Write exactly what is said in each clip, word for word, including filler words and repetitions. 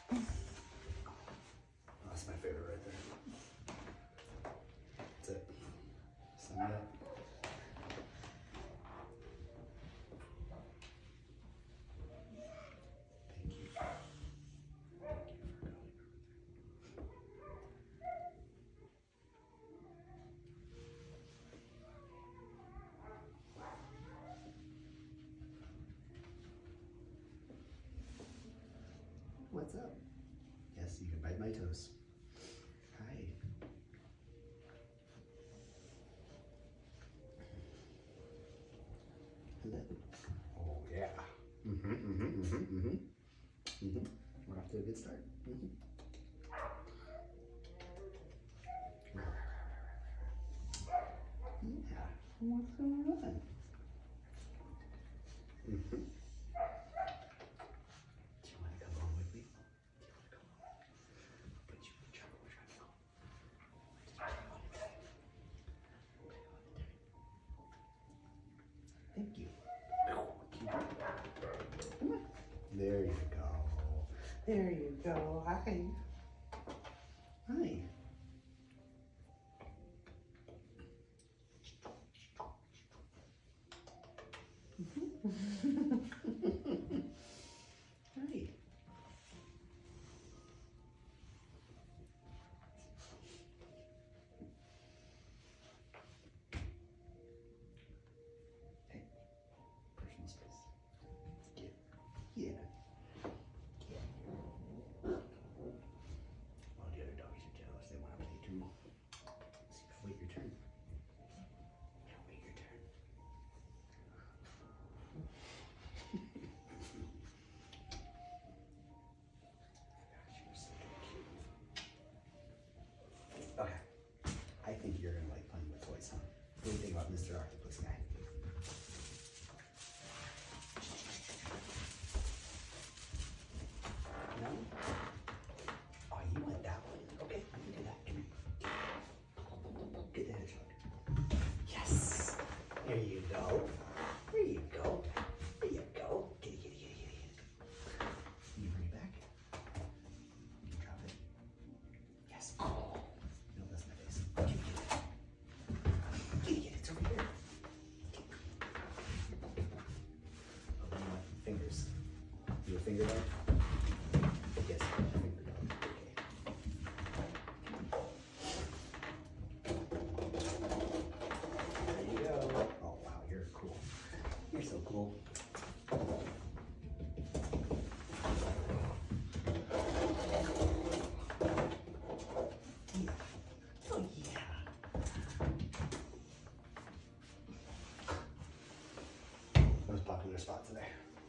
That's my favorite right there. That's it. Sum it up. Thank you. What's up? Yes, you can bite my toes. Hi. Hello. Oh yeah. Mm-hmm, mm-hmm, mm-hmm, mm-hmm. Mm-hmm. We're off to a good start. Mm-hmm. Yeah. What's going on? Mm-hmm. Do you want to come home with me? Do you want to come home? Put you in trouble right now. I just put you on the time. Put you on the time. Thank you. Come on. There you go. There you go. Hi. Hi. Hi. Hey, personal space. Yeah. Yeah. Yeah. All the other doggies are jealous. They want to play too. So you gotta wait your turn. You gotta wait your turn. Gosh, you're so cute. Okay. I think you're gonna like playing with toys, huh? What do you think about Mister Octopus guy? No? Oh, you want that one? Okay, let me do that. Come here. Get the hedgehog. Yes! There you go. There you go. There you go. Get it, get it, get it, get it, get it. Can you bring it back? Can you drop it? Yes. Oh. No, that's my face. Get it, get it. Get it, get it. It's over here. Oh, you want fingers? You a finger dog? Yes, a finger dog. Okay. There you go. Oh wow, you're cool. You're so cool. Yeah. Oh yeah. Most popular spot today.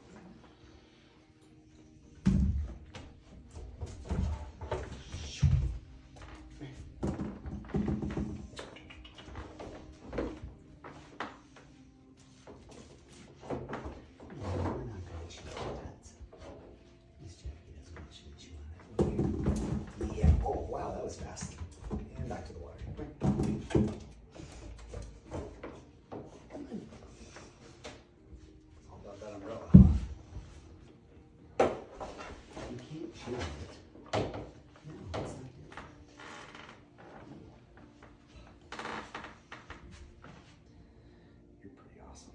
Yeah. Oh wow, that was fast. And back to the water. Come on. It's all about that umbrella. You can't chew it. No, it's not good. You're pretty awesome.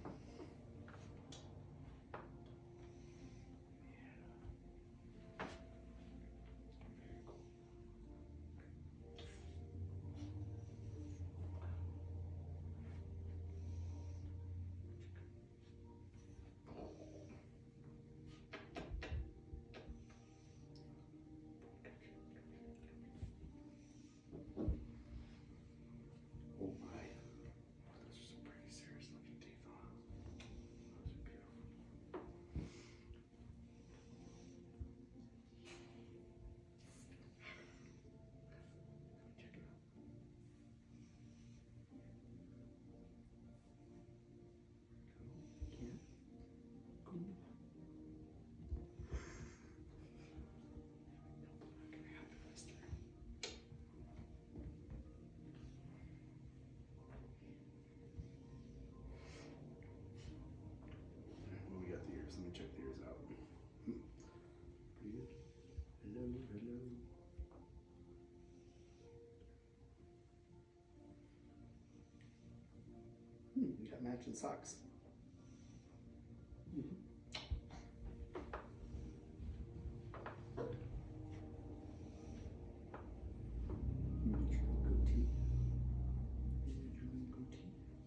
matching socks. Mm-hmm. Miniature goatee. Miniature goatee.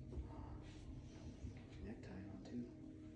Get your necktie on too.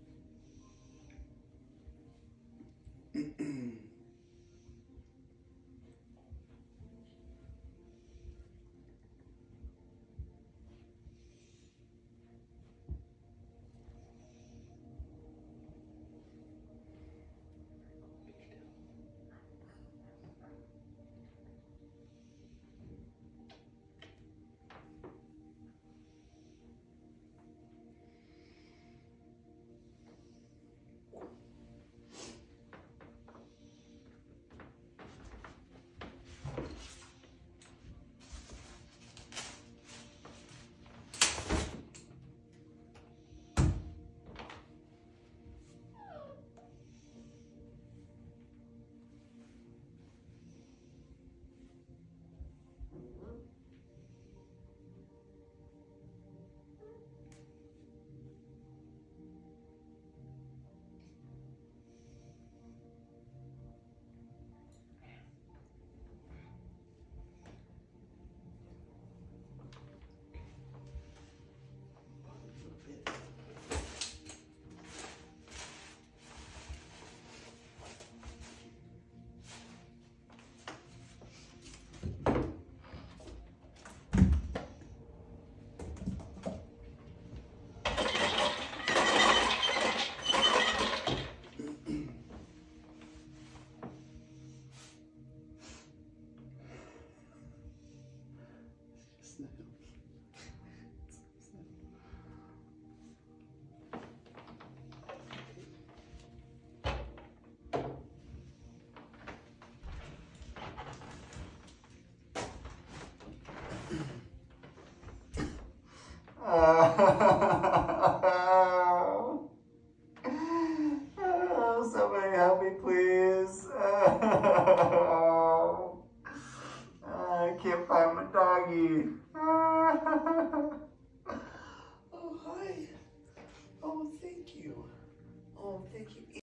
Oh, somebody help me, please. I can't find my doggy. Oh, hi. Oh, thank you. Oh, thank you.